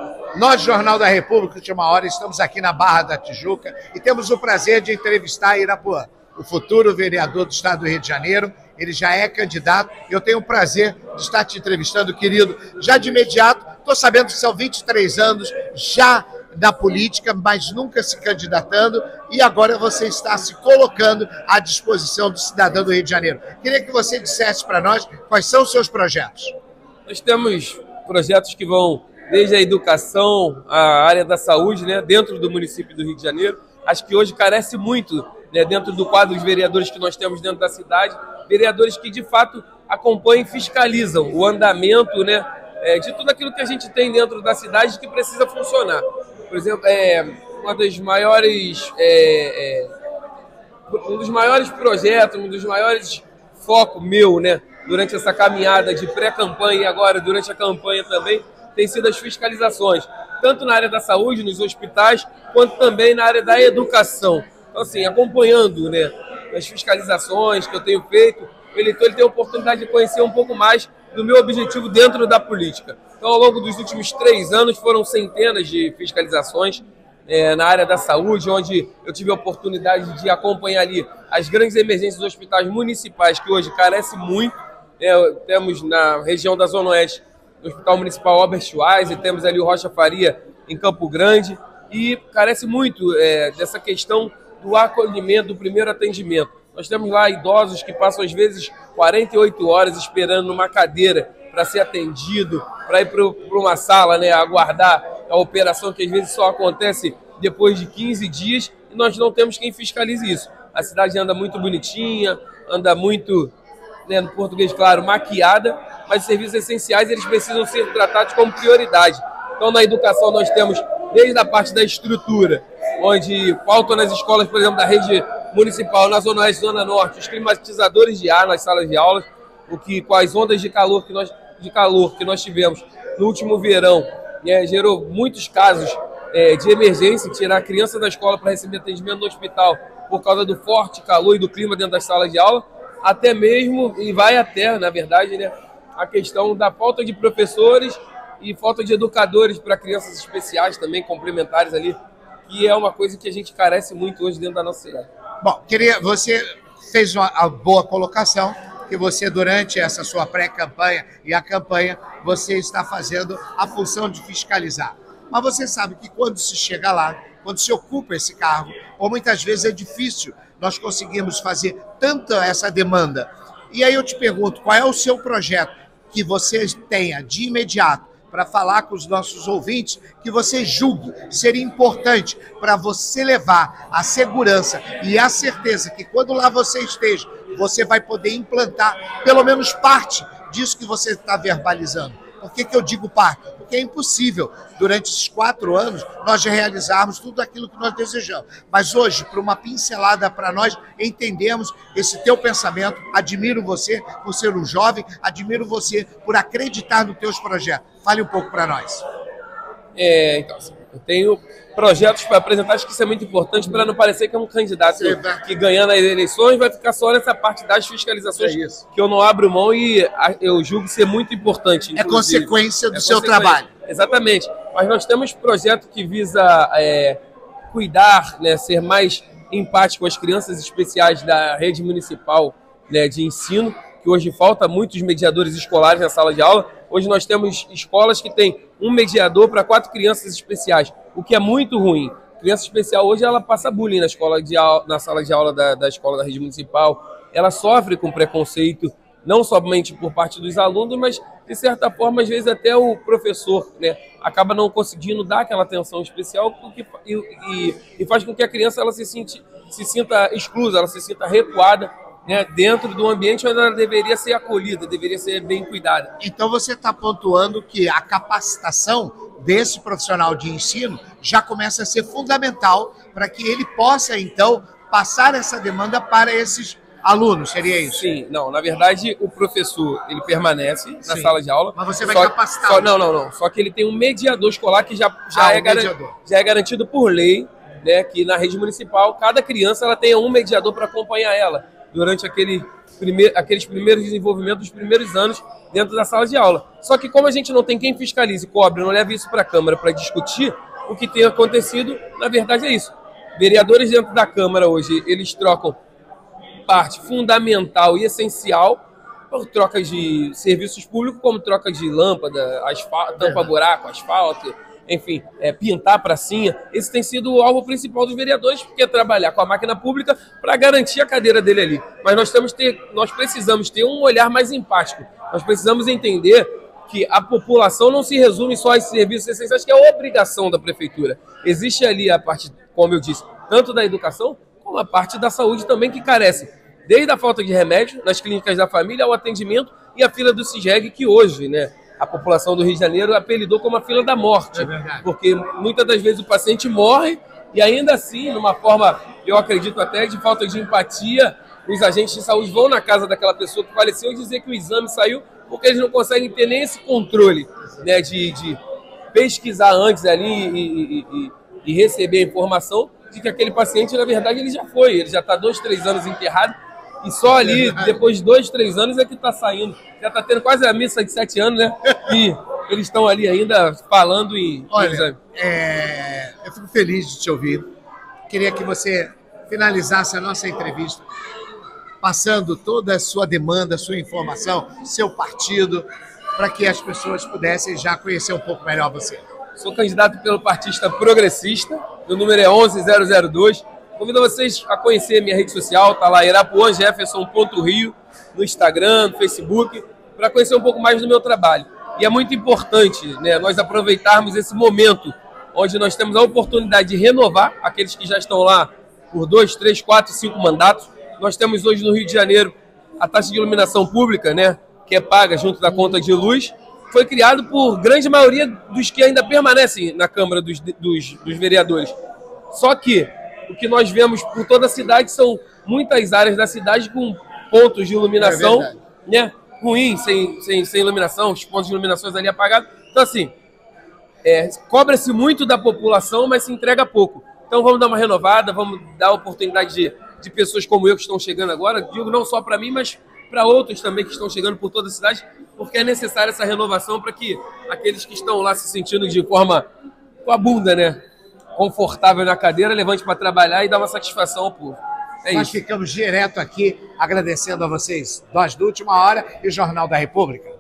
Nós, Jornal da República, Última Hora, estamos aqui na Barra da Tijuca e temos o prazer de entrevistar Irapuã, o futuro vereador do estado do Rio de Janeiro. Ele já é candidato e eu tenho o prazer de estar te entrevistando, querido. Já de imediato, estou sabendo que são 23 anos já na política, mas nunca se candidatando, e agora você está se colocando à disposição do cidadão do Rio de Janeiro. Queria que você dissesse para nós quais são os seus projetos. Nós temos projetos que vão desde a educação, a área da saúde, né, dentro do município do Rio de Janeiro. Acho que hoje carece muito, né, dentro do quadro de vereadores que nós temos dentro da cidade, vereadores que de fato acompanham e fiscalizam o andamento, né, de tudo aquilo que a gente tem dentro da cidade que precisa funcionar. Por exemplo, um dos maiores projetos, um dos maiores focos meu, né, durante essa caminhada de pré-campanha e agora durante a campanha também, tem sido as fiscalizações, tanto na área da saúde, nos hospitais, quanto também na área da educação. Então, assim, acompanhando, né, as fiscalizações que eu tenho feito, o eleitor ele tem a oportunidade de conhecer um pouco mais do meu objetivo dentro da política. Então, ao longo dos últimos 3 anos, foram centenas de fiscalizações na área da saúde, onde eu tive a oportunidade de acompanhar ali as grandes emergências dos hospitais municipais, que hoje carecem muito. Temos na região da Zona Oeste, no Hospital Municipal Albert Schweitzer, temos ali o Rocha Faria em Campo Grande, e carece muito dessa questão do acolhimento, do primeiro atendimento. Nós temos lá idosos que passam às vezes 48 horas esperando numa cadeira para ser atendido, para ir para uma sala, né, aguardar a operação que às vezes só acontece depois de 15 dias, e nós não temos quem fiscalize isso. A cidade anda muito bonitinha, anda muito, né, no português claro, maquiada, mas os serviços essenciais eles precisam ser tratados como prioridade. Então, na educação nós temos desde a parte da estrutura, onde faltam nas escolas, por exemplo, da rede municipal, na Zona Oeste e Zona Norte, os climatizadores de ar nas salas de aulas, com as ondas de calor que nós tivemos no último verão, né, gerou muitos casos de emergência, tirar a criança da escola para receber atendimento no hospital por causa do forte calor e do clima dentro das salas de aula, até mesmo, e vai até, na verdade, né, a questão da falta de professores e falta de educadores para crianças especiais também, complementares ali, que é uma coisa que a gente carece muito hoje dentro da nossa cidade. Bom, você fez uma boa colocação, que você, durante essa sua pré-campanha e a campanha, você está fazendo a função de fiscalizar. Mas você sabe que quando se chega lá, quando se ocupa esse cargo, ou muitas vezes é difícil nós conseguirmos fazer tanta essa demanda. E aí eu te pergunto, qual é o seu projeto que você tenha de imediato para falar com os nossos ouvintes, que você julgue ser importante para você levar a segurança e a certeza que quando lá você esteja, você vai poder implantar pelo menos parte disso que você está verbalizando. Por que eu digo parte? Porque é impossível, durante esses 4 anos, nós realizarmos tudo aquilo que nós desejamos. Mas hoje, por uma pincelada para nós entendermos esse teu pensamento, admiro você por ser um jovem, admiro você por acreditar nos teus projetos. Fale um pouco para nós. Então, assim, eu tenho projetos para apresentar, acho que isso é muito importante para não parecer que é um candidato que ganhando as eleições vai ficar só nessa parte das fiscalizações, que eu não abro mão e eu julgo ser muito importante. É consequência do seu trabalho. Exatamente. Mas nós temos projeto que visa cuidar, né, ser mais empático com as crianças especiais da rede municipal, né, de ensino, que hoje falta muitos mediadores escolares na sala de aula. Hoje nós temos escolas que têm um mediador para 4 crianças especiais, o que é muito ruim. Criança especial hoje ela passa bullying na sala de aula da escola da rede municipal, ela sofre com preconceito, não somente por parte dos alunos, mas de certa forma, às vezes até o professor, né, acaba não conseguindo dar aquela atenção especial e faz com que a criança ela se sinta exclusa, ela se sinta recuada, né, dentro do ambiente onde ela deveria ser acolhida, deveria ser bem cuidada. Então você está pontuando que a capacitação desse profissional de ensino já começa a ser fundamental para que ele possa, então, passar essa demanda para esses alunos, seria isso? Sim, não, na verdade o professor, ele permanece na sala de aula. Mas você vai capacitar. Não, só que ele tem um mediador escolar que já é garantido por lei, né, que na rede municipal, cada criança ela tenha um mediador para acompanhar ela. durante aqueles primeiros desenvolvimentos, dos primeiros anos dentro da sala de aula. Só que como a gente não tem quem fiscalize, cobre, não leva isso para a Câmara para discutir, o que tem acontecido, na verdade, é isso. Vereadores dentro da Câmara hoje, eles trocam parte fundamental e essencial por trocas de serviços públicos, como troca de lâmpada, tampa-buraco, asfalto, enfim, pintar pracinha. Esse tem sido o alvo principal dos vereadores, porque é trabalhar com a máquina pública para garantir a cadeira dele ali. Mas nós precisamos ter um olhar mais empático. Nós precisamos entender que a população não se resume só a esses serviços essenciais, que é a obrigação da prefeitura. Existe ali a parte, como eu disse, tanto da educação, como a parte da saúde também, que carece desde a falta de remédio nas clínicas da família ao atendimento e a fila do CISREG, que hoje, né, a população do Rio de Janeiro apelidou como a fila da morte. Porque muitas das vezes o paciente morre e ainda assim, numa forma, eu acredito até, de falta de empatia, os agentes de saúde vão na casa daquela pessoa que faleceu e dizer que o exame saiu, porque eles não conseguem ter nem esse controle, né, de pesquisar antes ali e receber a informação de que aquele paciente, na verdade, ele já está 2, 3 anos enterrado, e só ali, depois de 2, 3 anos, é que está saindo. Já está tendo quase a missa de 7 anos, né? E eles estão ali ainda falando em... Olha, eu fico feliz de te ouvir. Queria que você finalizasse a nossa entrevista passando toda a sua demanda, sua informação, seu partido, para que as pessoas pudessem já conhecer um pouco melhor você. Sou candidato pelo Partista Progressista, meu número é 11002. Convido vocês a conhecer minha rede social, tá lá, irapuanjefferson.rio, no Instagram, no Facebook, para conhecer um pouco mais do meu trabalho. E é muito importante, né, nós aproveitarmos esse momento onde nós temos a oportunidade de renovar aqueles que já estão lá por 2, 3, 4, 5 mandatos. Nós temos hoje no Rio de Janeiro a taxa de iluminação pública, né, que é paga junto da conta de luz. Foi criado por grande maioria dos que ainda permanecem na Câmara dos vereadores. Só que o que nós vemos por toda a cidade são muitas áreas da cidade com pontos de iluminação, né, ruins, sem iluminação, os pontos de iluminação ali apagados. Então, assim, cobra-se muito da população, mas se entrega pouco. Então, vamos dar uma renovada, vamos dar a oportunidade de pessoas como eu que estão chegando agora, digo não só para mim, mas para outros também que estão chegando por toda a cidade, porque é necessária essa renovação para que aqueles que estão lá se sentindo de forma com a bunda, né, confortável na cadeira, levante para trabalhar e dar uma satisfação ao povo. Nós ficamos direto aqui agradecendo a vocês, Nós da Última Hora e Jornal da República.